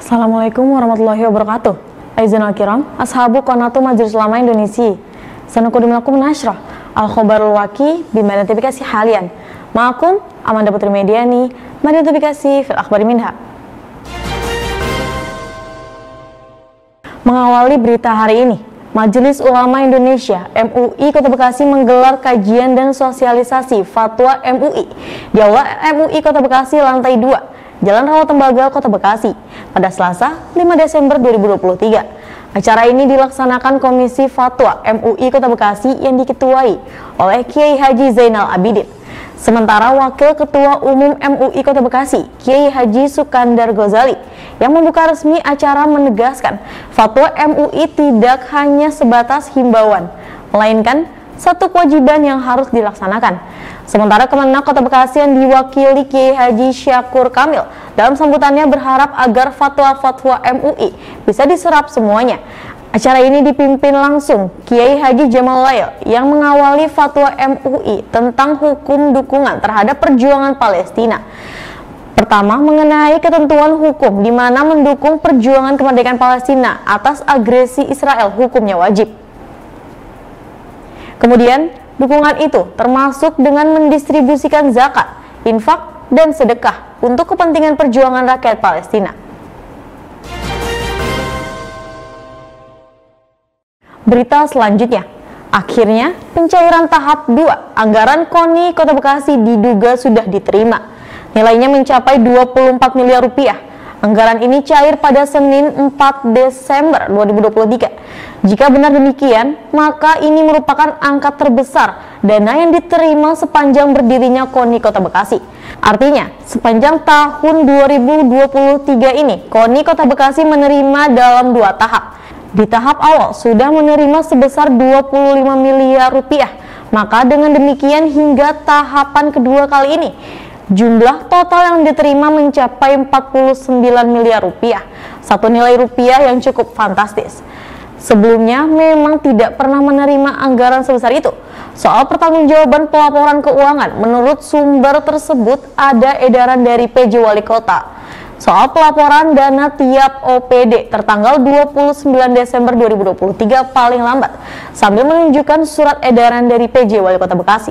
Assalamualaikum warahmatullahi wabarakatuh. Aizan al-kiram, ashabu qanatu Majelis Ulama Indonesia. Sanuqaddimu lakum nashrah al-khobarul waqi bima notifikasi halian. Ma'akum Amanda Putri Mediani, mari notifikasi fil akhbari minha. Mengawali berita hari ini, Majelis Ulama Indonesia MUI Kota Bekasi menggelar kajian dan sosialisasi fatwa MUI di Aula MUI Kota Bekasi lantai 2, Jalan Rawa Tembaga, Kota Bekasi, pada Selasa 5 Desember 2023. Acara ini dilaksanakan Komisi Fatwa MUI Kota Bekasi yang diketuai oleh Kiai Haji Zainal Abidin. Sementara Wakil Ketua Umum MUI Kota Bekasi, Kiai Haji Sukandar Ghazali, yang membuka resmi acara menegaskan fatwa MUI tidak hanya sebatas himbauan, melainkan satu kewajiban yang harus dilaksanakan. Sementara Kemenak Kota Bekasi yang diwakili Kiai Haji Syakur Kamil dalam sambutannya berharap agar fatwa-fatwa MUI bisa diserap semuanya. Acara ini dipimpin langsung Kiai Haji Jamal Lail yang mengawali fatwa MUI tentang hukum dukungan terhadap perjuangan Palestina. Pertama, mengenai ketentuan hukum di mana mendukung perjuangan kemerdekaan Palestina atas agresi Israel hukumnya wajib. Kemudian, dukungan itu termasuk dengan mendistribusikan zakat, infak, dan sedekah untuk kepentingan perjuangan rakyat Palestina. Berita selanjutnya, akhirnya pencairan tahap 2 anggaran KONI Kota Bekasi diduga sudah diterima. Nilainya mencapai 24 miliar rupiah. Anggaran ini cair pada Senin 4 Desember 2023. Jika benar demikian, maka ini merupakan angka terbesar dana yang diterima sepanjang berdirinya KONI Kota Bekasi. Artinya, sepanjang tahun 2023 ini, KONI Kota Bekasi menerima dalam 2 tahap. Di tahap awal sudah menerima sebesar 25 miliar rupiah. Maka dengan demikian hingga tahapan kedua kali ini, jumlah total yang diterima mencapai 49 miliar rupiah, satu nilai rupiah yang cukup fantastis. Sebelumnya memang tidak pernah menerima anggaran sebesar itu. Soal pertanggungjawaban pelaporan keuangan, menurut sumber tersebut ada edaran dari PJ Wali Kota soal pelaporan dana tiap OPD tertanggal 29 Desember 2023 paling lambat, sambil menunjukkan surat edaran dari PJ Wali Kota Bekasi.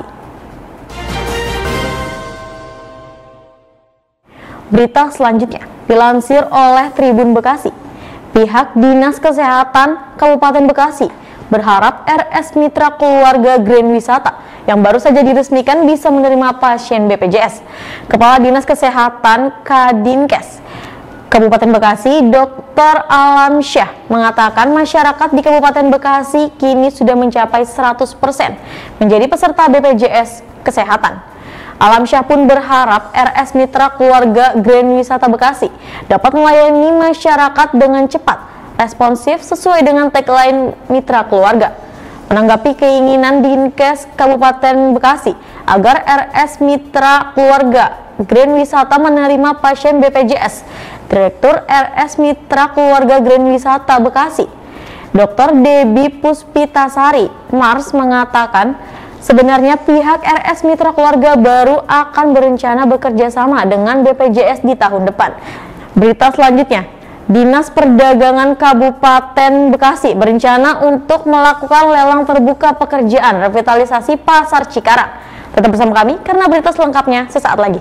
Berita selanjutnya dilansir oleh Tribun Bekasi. Pihak Dinas Kesehatan Kabupaten Bekasi berharap RS Mitra Keluarga Grand Wisata yang baru saja diresmikan bisa menerima pasien BPJS. Kepala Dinas Kesehatan Kadinkes Kabupaten Bekasi, Dr. Alamsyah, mengatakan masyarakat di Kabupaten Bekasi kini sudah mencapai 100% menjadi peserta BPJS Kesehatan. Alamsyah pun berharap RS Mitra Keluarga Grand Wisata Bekasi dapat melayani masyarakat dengan cepat, responsif sesuai dengan tagline Mitra Keluarga. Menanggapi keinginan Dinkes Kabupaten Bekasi agar RS Mitra Keluarga Grand Wisata menerima pasien BPJS, Direktur RS Mitra Keluarga Grand Wisata Bekasi, Dr. Debbie Puspitasari Mars, mengatakan sebenarnya pihak RS Mitra Keluarga baru akan berencana bekerja sama dengan BPJS di tahun depan. Berita selanjutnya, Dinas Perdagangan Kabupaten Bekasi berencana untuk melakukan lelang terbuka pekerjaan revitalisasi Pasar Cikarang. Tetap bersama kami karena berita selengkapnya sesaat lagi.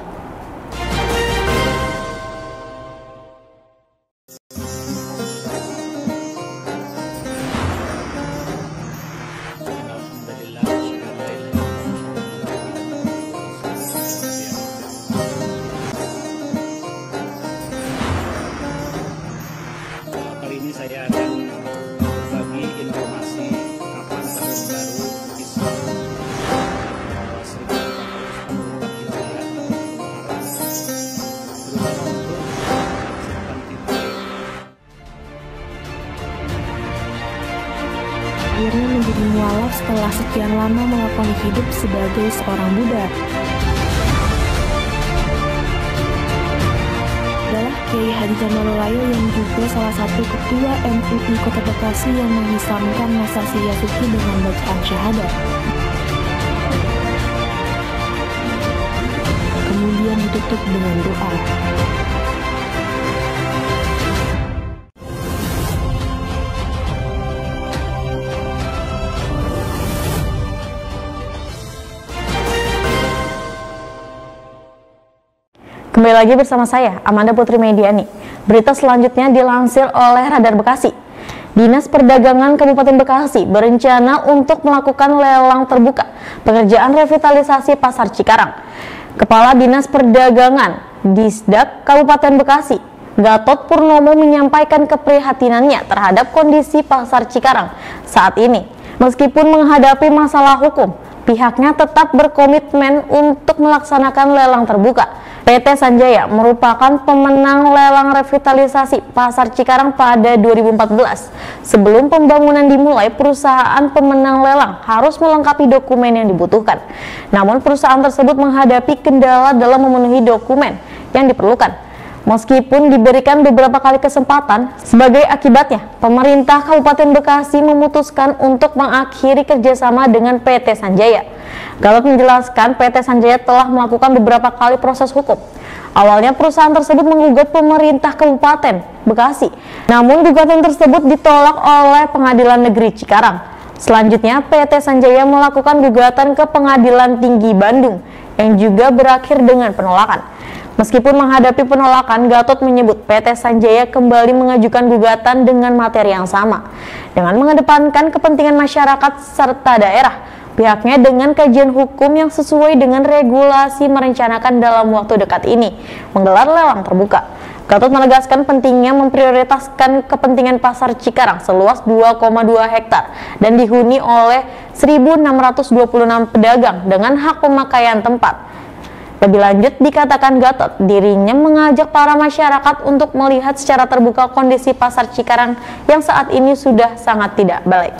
Saya akan berbagi informasi kapan tahun baru Islam akhirnya menjadi mualaf setelah sekian lama melakoni hidup sebagai seorang Buddha. Adalah Kiai Haji Jamal Lail yang juga salah satu ketua MUI Kota Bekasi yang mengislamkan masa Siyasuki dengan bacaan syahadat. Kemudian ditutup dengan doa. Kembali lagi bersama saya, Amanda Putri Mediani. Berita selanjutnya dilansir oleh Radar Bekasi. Dinas Perdagangan Kabupaten Bekasi berencana untuk melakukan lelang terbuka pengerjaan revitalisasi Pasar Cikarang. Kepala Dinas Perdagangan Disdak Kabupaten Bekasi, Gatot Purnomo, menyampaikan keprihatinannya terhadap kondisi Pasar Cikarang saat ini. Meskipun menghadapi masalah hukum, pihaknya tetap berkomitmen untuk melaksanakan lelang terbuka. PT Sanjaya merupakan pemenang lelang revitalisasi Pasar Cikarang pada 2014. Sebelum pembangunan dimulai, perusahaan pemenang lelang harus melengkapi dokumen yang dibutuhkan. Namun perusahaan tersebut menghadapi kendala dalam memenuhi dokumen yang diperlukan. Meskipun diberikan beberapa kali kesempatan, sebagai akibatnya, pemerintah Kabupaten Bekasi memutuskan untuk mengakhiri kerjasama dengan PT Sanjaya. Gatot menjelaskan PT Sanjaya telah melakukan beberapa kali proses hukum. Awalnya perusahaan tersebut menggugat pemerintah Kabupaten Bekasi, namun gugatan tersebut ditolak oleh Pengadilan Negeri Cikarang. Selanjutnya, PT Sanjaya melakukan gugatan ke Pengadilan Tinggi Bandung yang juga berakhir dengan penolakan. Meskipun menghadapi penolakan, Gatot menyebut PT Sanjaya kembali mengajukan gugatan dengan materi yang sama. Dengan mengedepankan kepentingan masyarakat serta daerah, pihaknya dengan kajian hukum yang sesuai dengan regulasi merencanakan dalam waktu dekat ini menggelar lelang terbuka. Gatot menegaskan pentingnya memprioritaskan kepentingan Pasar Cikarang seluas 2,2 hektar dan dihuni oleh 1.626 pedagang dengan hak pemakaian tempat. Lebih lanjut, dikatakan Gatot, dirinya mengajak para masyarakat untuk melihat secara terbuka kondisi Pasar Cikarang yang saat ini sudah sangat tidak baik.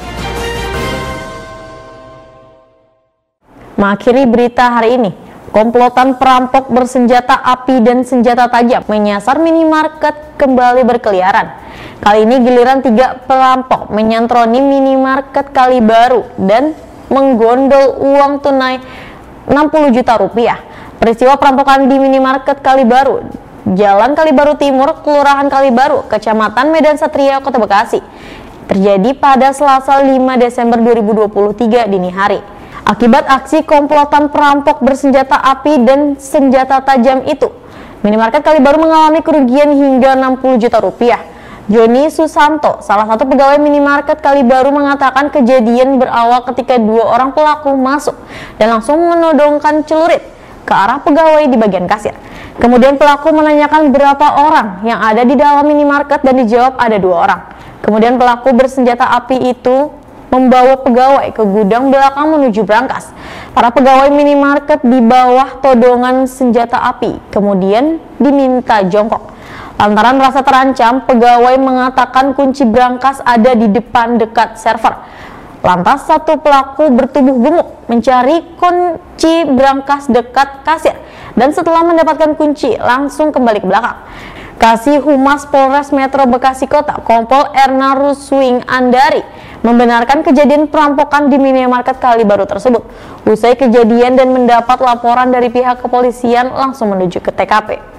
Mengakhiri berita hari ini, komplotan perampok bersenjata api dan senjata tajam menyasar minimarket kembali berkeliaran. Kali ini giliran 3 perampok menyantroni minimarket Kalibaru dan menggondol uang tunai 60 juta rupiah. Peristiwa perampokan di minimarket Kalibaru, Jalan Kalibaru Timur, Kelurahan Kalibaru, Kecamatan Medan Satria, Kota Bekasi, terjadi pada Selasa 5 Desember 2023 dini hari. Akibat aksi komplotan perampok bersenjata api dan senjata tajam itu, minimarket Kalibaru mengalami kerugian hingga 60 juta rupiah. Joni Susanto, salah satu pegawai minimarket Kalibaru, mengatakan kejadian berawal ketika 2 orang pelaku masuk dan langsung menodongkan celurit ke arah pegawai di bagian kasir. Kemudian pelaku menanyakan berapa orang yang ada di dalam minimarket dan dijawab ada 2 orang. Kemudian pelaku bersenjata api itu membawa pegawai ke gudang belakang menuju brankas. Para pegawai minimarket di bawah todongan senjata api kemudian diminta jongkok. Lantaran merasa terancam, pegawai mengatakan kunci brankas ada di depan dekat server. Lantas satu pelaku bertubuh gemuk mencari kunci brankas dekat kasir dan setelah mendapatkan kunci langsung kembali ke belakang. Kasih Humas Polres Metro Bekasi Kota, Kompol Erna Ruswing Andari, membenarkan kejadian perampokan di minimarket Kalibaru tersebut. Usai kejadian dan mendapat laporan dari pihak kepolisian, langsung menuju ke TKP.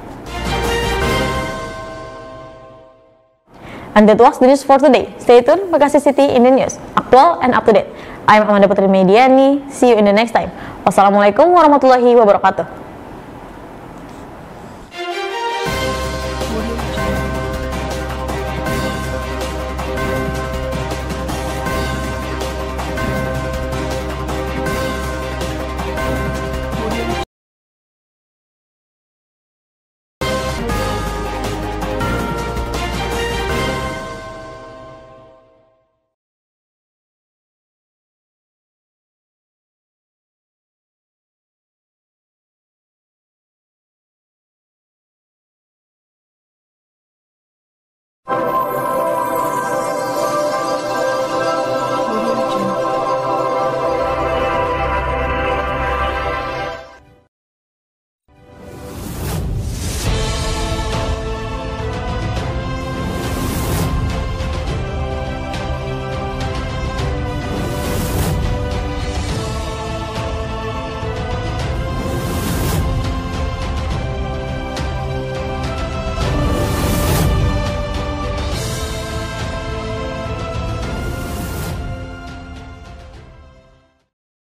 And that was the news for today. Stay tuned, Bekasi City in the News, aktual and up to date. I'm Amanda Putri Mediani. See you in the next time. Wassalamualaikum warahmatullahi wabarakatuh.